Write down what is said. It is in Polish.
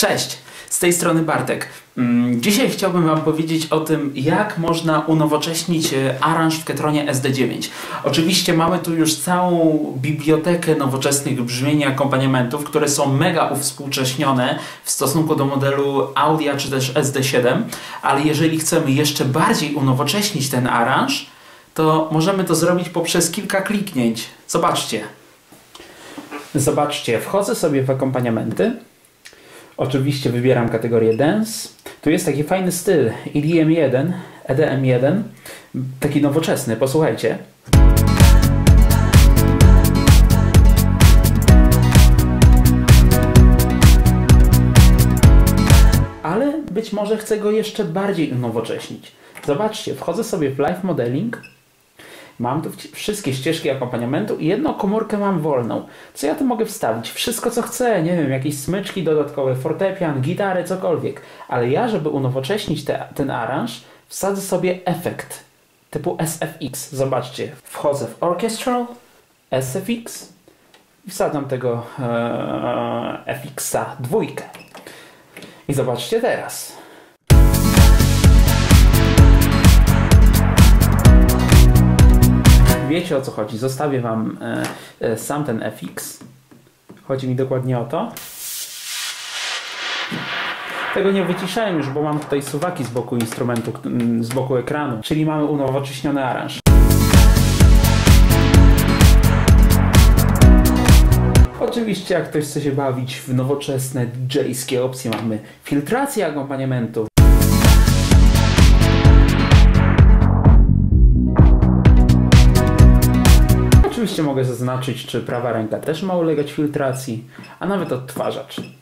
Cześć, z tej strony Bartek. Dzisiaj chciałbym Wam powiedzieć o tym, jak można unowocześnić aranż w Ketronie SD9. Oczywiście mamy tu już całą bibliotekę nowoczesnych brzmień i akompaniamentów, które są mega uwspółcześnione w stosunku do modelu Audia czy też SD7, ale jeżeli chcemy jeszcze bardziej unowocześnić ten aranż, to możemy to zrobić poprzez kilka kliknięć. Zobaczcie, wchodzę sobie w akompaniamenty. Oczywiście wybieram kategorię Dance. Tu jest taki fajny styl EDM1, taki nowoczesny, posłuchajcie. Ale być może chcę go jeszcze bardziej unowocześnić. Zobaczcie, wchodzę sobie w Live Modeling. Mam tu wszystkie ścieżki akompaniamentu i jedną komórkę mam wolną. Co ja tu mogę wstawić? Wszystko co chcę, nie wiem, jakieś smyczki dodatkowe, fortepian, gitary, cokolwiek. Ale ja, żeby unowocześnić ten aranż, wsadzę sobie efekt typu SFX. Zobaczcie, wchodzę w Orchestral, SFX i wsadzam tego FX-a dwójkę. I zobaczcie teraz. Wiecie o co chodzi. Zostawię Wam sam ten FX. Chodzi mi dokładnie o to. Tego nie wyciszałem już, bo mam tutaj suwaki z boku instrumentu, z boku ekranu. Czyli mamy unowocześniony aranż. Oczywiście jak ktoś chce się bawić w nowoczesne DJ-skie opcje, mamy filtrację akompaniamentu. Oczywiście mogę zaznaczyć, czy prawa ręka też ma ulegać filtracji, a nawet odtwarzacz.